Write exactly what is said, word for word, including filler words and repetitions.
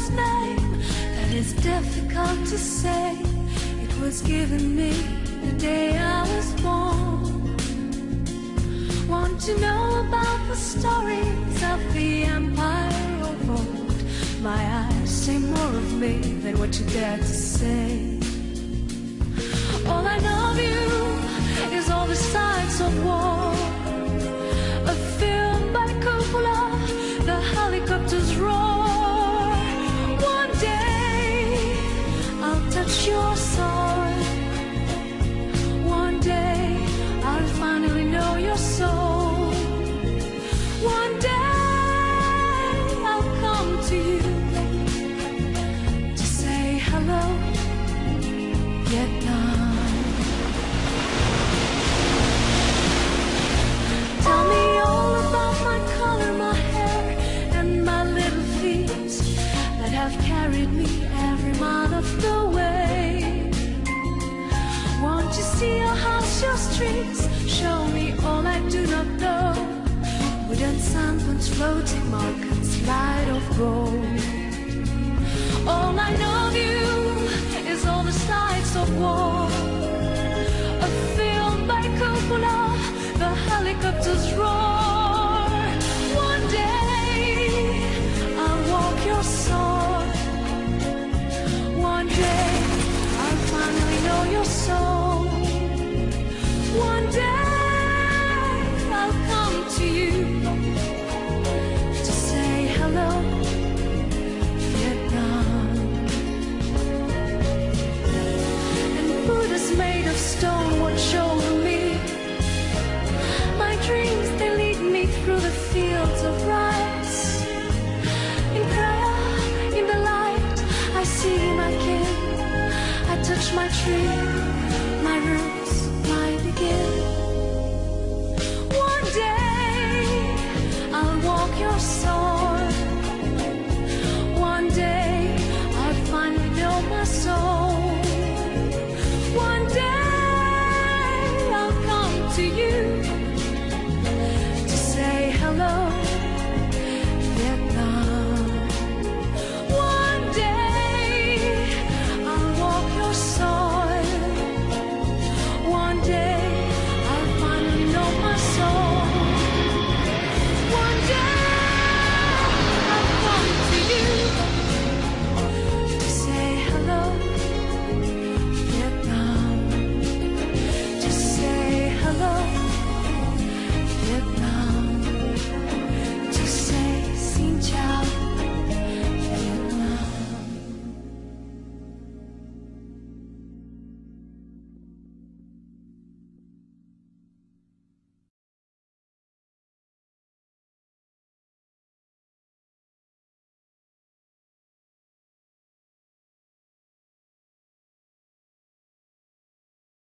its name that is difficult to say. It was given me the day I was born. Want to know about the stories of the empire of old? My eyes say more of me than what you dare to say. All I know of you is all the sights of war, a film by Coppola, the helicopters roar. One day I'll touch your soul. One day I'll finally know your soul. One day I'll come to you to say hello, Vietnam. Tell me all about my color, my hair, and my little feet that have carried me every mile of the way. Won't you see your house, your streets? Show me all I do not know. Wooden sampans, floating markets, light of gold. All I know of you is all the sights of war, a film by Coppola, the helicopters roar.